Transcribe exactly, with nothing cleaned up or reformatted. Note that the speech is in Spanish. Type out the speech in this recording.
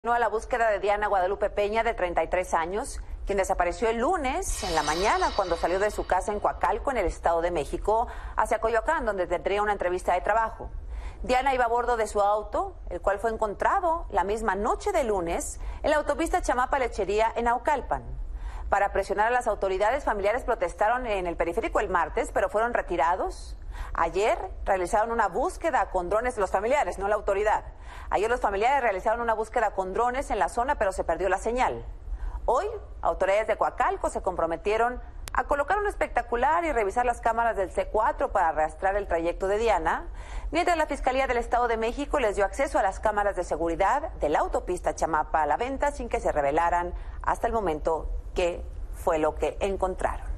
A la búsqueda de Diana Guadalupe Peña, de treinta y tres años, quien desapareció el lunes en la mañana cuando salió de su casa en Coacalco, en el Estado de México, hacia Coyoacán, donde tendría una entrevista de trabajo. Diana iba a bordo de su auto, el cual fue encontrado la misma noche de lunes en la autopista Chamapa-Lechería en Naucalpan. Para presionar a las autoridades, familiares protestaron en el periférico el martes, pero fueron retirados. Ayer realizaron una búsqueda con drones, los familiares, no la autoridad. Ayer los familiares realizaron una búsqueda con drones en la zona, pero se perdió la señal. Hoy, autoridades de Coacalco se comprometieron a colocar un espectacular y revisar las cámaras del C cuatro para rastrear el trayecto de Diana, mientras la Fiscalía del Estado de México les dio acceso a las cámaras de seguridad de la autopista Chamapa a la venta sin que se revelaran hasta el momento qué fue lo que encontraron.